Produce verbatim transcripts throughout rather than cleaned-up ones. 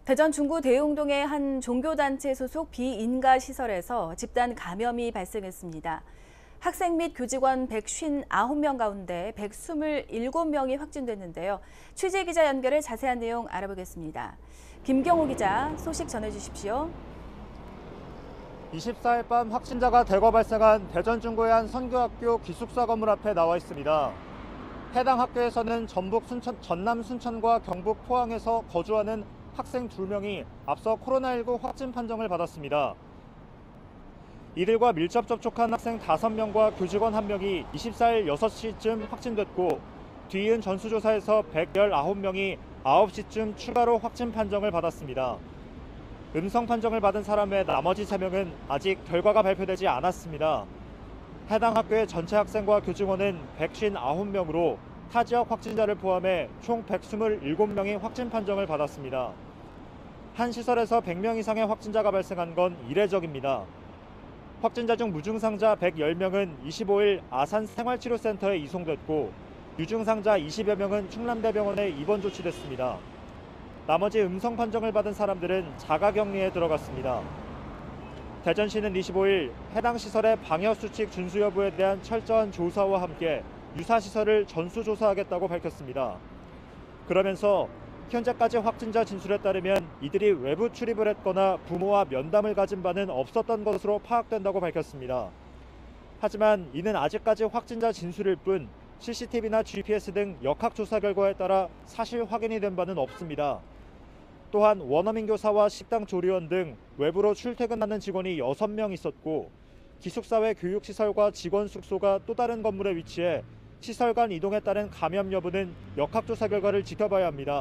대전 중구 대흥동의 한 종교단체 소속 비인가 시설에서 집단 감염이 발생했습니다. 학생 및 교직원 백오십구 명 가운데 백이십칠 명이 확진됐는데요. 취재기자 연결해 자세한 내용 알아보겠습니다. 김경호 기자, 소식 전해주십시오. 이십사 일 밤 확진자가 대거 발생한 대전 중구의 한 선교학교 기숙사 건물 앞에 나와 있습니다. 해당 학교에서는 전북 순천, 전남 순천과 경북 포항에서 거주하는 학생 두 명이 앞서 코로나십구 확진 판정을 받았습니다. 이들과 밀접 접촉한 학생 다섯 명과 교직원 한 명이 이십사 일 여섯 시쯤 확진됐고, 뒤이은 전수조사에서 백십구 명이 아홉 시쯤 추가로 확진 판정을 받았습니다. 음성 판정을 받은 사람 외 나머지 세 명은 아직 결과가 발표되지 않았습니다. 해당 학교의 전체 학생과 교직원은 백오십구 명으로 타 지역 확진자를 포함해 총 백이십칠 명이 확진 판정을 받았습니다. 한 시설에서 백 명 이상의 확진자가 발생한 건 이례적입니다. 확진자 중 무증상자 백십 명은 이십오 일 아산 생활치료센터에 이송됐고, 유증상자 이십여 명은 충남대병원에 입원 조치됐습니다. 나머지 음성 판정을 받은 사람들은 자가격리에 들어갔습니다. 대전시는 이십오 일 해당 시설의 방역수칙 준수 여부에 대한 철저한 조사와 함께 유사시설을 전수조사하겠다고 밝혔습니다. 그러면서 현재까지 확진자 진술에 따르면 이들이 외부 출입을 했거나 부모와 면담을 가진 바는 없었던 것으로 파악된다고 밝혔습니다. 하지만 이는 아직까지 확진자 진술일 뿐 씨씨티비나 지피에스 등 역학조사 결과에 따라 사실 확인이 된 바는 없습니다. 또한 원어민 교사와 식당 조리원 등 외부로 출퇴근하는 직원이 여섯 명 있었고, 기숙사 외 교육시설과 직원 숙소가 또 다른 건물에 위치해 시설 간 이동에 따른 감염 여부는 역학조사 결과를 지켜봐야 합니다.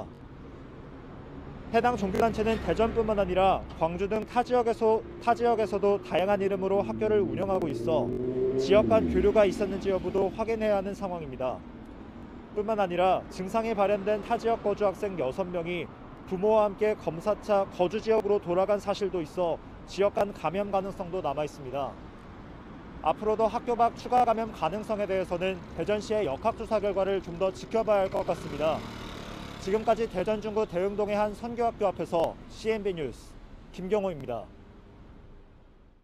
해당 종교단체는 대전뿐만 아니라 광주 등 타 지역에서, 타 지역에서도 다양한 이름으로 학교를 운영하고 있어 지역 간 교류가 있었는지 여부도 확인해야 하는 상황입니다. 뿐만 아니라 증상이 발현된 타 지역 거주 학생 여섯 명이 부모와 함께 검사차 거주 지역으로 돌아간 사실도 있어 지역 간 감염 가능성도 남아 있습니다. 앞으로도 학교 밖 추가 감염 가능성에 대해서는 대전시의 역학조사 결과를 좀 더 지켜봐야 할 것 같습니다. 지금까지 대전 중구 대흥동의 한 선교학교 앞에서 씨엔비 뉴스 김경호입니다.